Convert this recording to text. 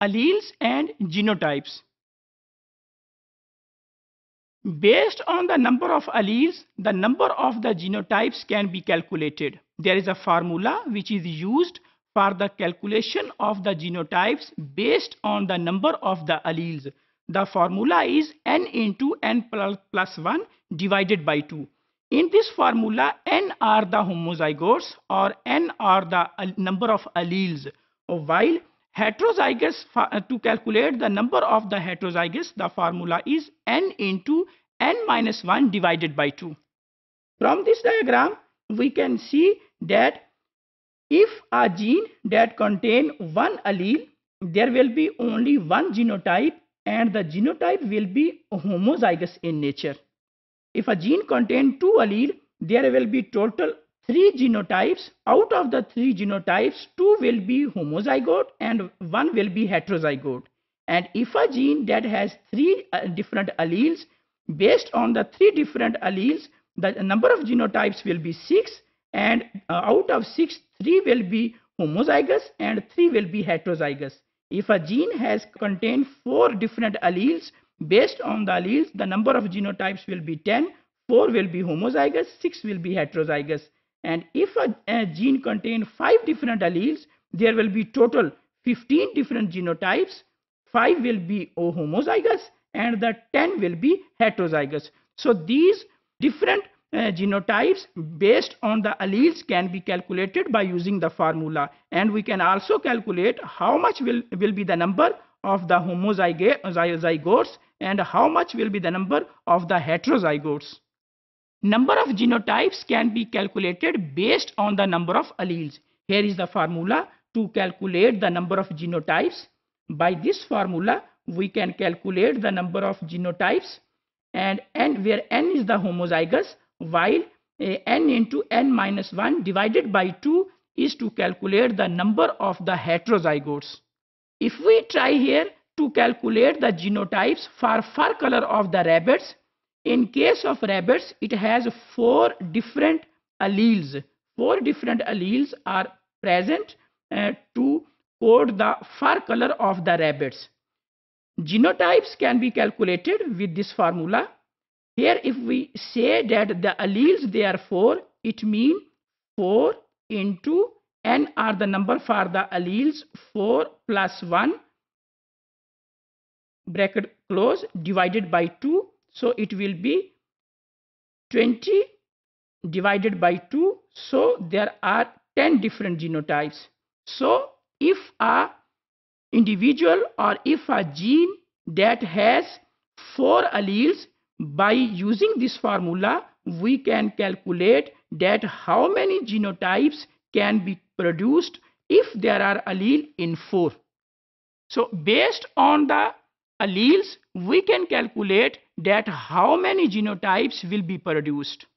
alleles and genotypes. Based on the number of alleles, the number of the genotypes can be calculated. There is a formula which is used for the calculation of the genotypes based on the number of the alleles. The formula is n into n plus 1 divided by 2. In this formula, n are the homozygotes or n are the number of alleles, while heterozygous, to calculate the number of the heterozygous, the formula is n into n minus 1 divided by 2. From this diagram, we can see that if a gene that contains one allele, there will be only one genotype and the genotype will be homozygous in nature. If a gene contains two alleles, there will be total 3 genotypes. Out of the 3 genotypes, 2 will be homozygote and 1 will be heterozygote. And if a gene that has 3 different alleles, based on the 3 different alleles, the number of genotypes will be 6, and out of 6, 3 will be homozygous and 3 will be heterozygous. If a gene has contained 4 different alleles, based on the alleles, the number of genotypes will be 10, 4 will be homozygous, 6 will be heterozygous. And if a gene contains 5 different alleles, there will be total 15 different genotypes, 5 will be homozygous and the 10 will be heterozygous. So these different genotypes based on the alleles can be calculated by using the formula, and we can also calculate how much will be the number of the homozygotes and how much will be the number of the heterozygotes. Number of genotypes can be calculated based on the number of alleles. Here is the formula to calculate the number of genotypes. By this formula, we can calculate the number of genotypes, and n, where n is the homozygous, while n into n minus 1 divided by 2 is to calculate the number of the heterozygotes. If we try here to calculate the genotypes for fur color of the rabbits, in case of rabbits, it has 4 different alleles. 4 different alleles are present to code the fur color of the rabbits. Genotypes can be calculated with this formula. Here, if we say that the alleles they are 4, it means 4 into n are the number for the alleles, 4 plus 1 bracket close divided by 2. So it will be 20 divided by 2. So there are 10 different genotypes. So if a individual or if a gene that has 4 alleles, by using this formula, we can calculate that how many genotypes can be produced if there are alleles in 4. So based on the alleles, we can calculate that how many genotypes will be produced.